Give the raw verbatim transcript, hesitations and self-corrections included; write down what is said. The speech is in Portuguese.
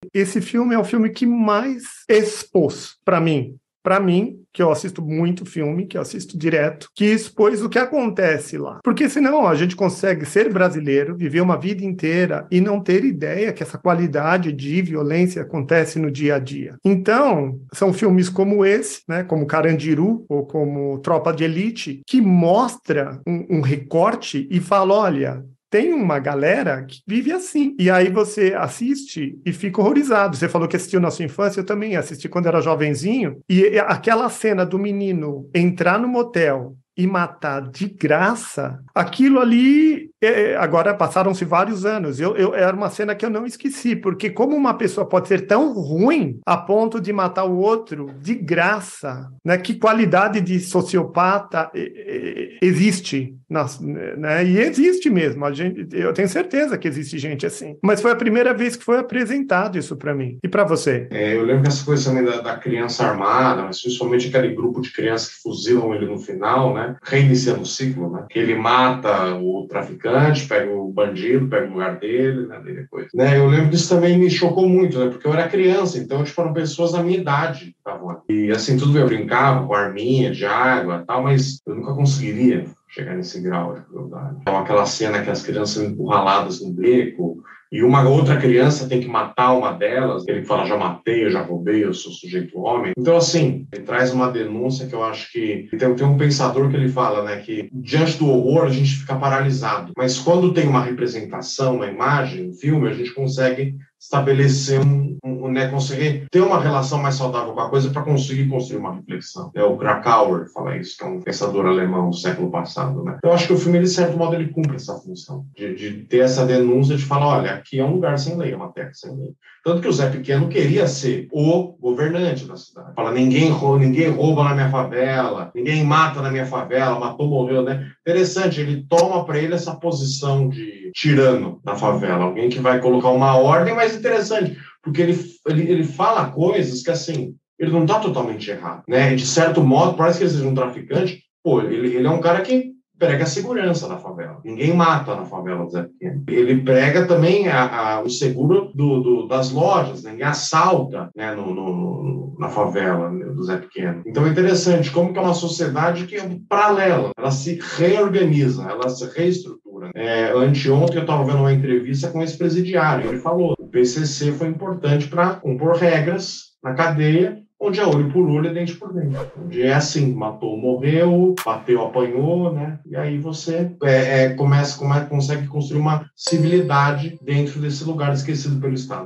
esse filme é o filme que mais expôs para mim. Para mim, que eu assisto muito filme, que eu assisto direto, que expôs o que acontece lá. Porque senão a gente consegue ser brasileiro, viver uma vida inteira e não ter ideia que essa qualidade de violência acontece no dia a dia. Então, são filmes como esse, né, como Carandiru ou como Tropa de Elite, que mostra um, um recorte e fala, olha, tem uma galera que vive assim. E aí você assiste e fica horrorizado. Você falou que assistiu na sua infância, eu também assisti quando era jovenzinho. E aquela cena do menino entrar no motel e matar de graça, aquilo ali, é, agora passaram-se vários anos, eu, eu, era uma cena que eu não esqueci, porque como uma pessoa pode ser tão ruim a ponto de matar o outro de graça, né? Que qualidade de sociopata é, é, existe, nas, né? E existe mesmo, a gente, eu tenho certeza que existe gente assim, mas foi a primeira vez que foi apresentado isso para mim. E para você? É, eu lembro dessa coisa também da, da criança armada, mas principalmente aquele grupo de crianças que fuzilam ele no final, né? Reiniciando o ciclo, né? Que ele mata o traficante, pega o bandido, pega o lugar dele, né? E depois, né? Eu lembro disso também, me chocou muito, né? Porque eu era criança, então tipo, eram pessoas da minha idade que estavam ali. E assim, tudo bem, eu brincava com arminha de água e tal, mas eu nunca conseguiria chegar nesse grau de crueldade. Então aquela cena que as crianças são encurraladas no beco, e uma outra criança tem que matar uma delas, ele fala, já matei, eu já roubei, eu sou sujeito homem. Então, assim, ele traz uma denúncia que eu acho que... Tem, tem um pensador que ele fala, né, que diante do horror a gente fica paralisado, mas quando tem uma representação, uma imagem, um filme, a gente consegue estabelecer um, um, né, conseguir ter uma relação mais saudável com a coisa para conseguir construir uma reflexão. É, o Krakauer fala isso, que é um pensador alemão do século passado, né? Eu acho que o filme, de certo modo, ele cumpre essa função, de, de ter essa denúncia de falar, olha, aqui é um lugar sem lei, é uma terra sem lei. Tanto que o Zé Pequeno queria ser o governante da cidade. Fala, ninguém rouba, ninguém rouba na minha favela, ninguém mata na minha favela, matou, morreu, né? Interessante, ele toma para ele essa posição de tirano na favela, alguém que vai colocar uma ordem, mas interessante, porque ele, ele, ele fala coisas que, assim, ele não está totalmente errado, né? De certo modo, parece que ele seja um traficante, pô, ele, ele é um cara que prega a segurança na favela. Ninguém mata na favela do Zé Pequeno. Ele prega também a, a, o seguro do, do, das lojas, né? Ninguém assalta, né? no, no, no, na favela, né? do Zé Pequeno. Então é interessante como que é uma sociedade que é paralela, ela se reorganiza, ela se reestrutura. É, anteontem eu estava vendo uma entrevista com esse presidiário, ele falou que o P C C foi importante para compor regras na cadeia, onde é olho por olho e dente por dente. Onde é assim, matou, morreu, bateu, apanhou, né? E aí você é, é, começa, come, consegue construir uma civilidade dentro desse lugar esquecido pelo Estado.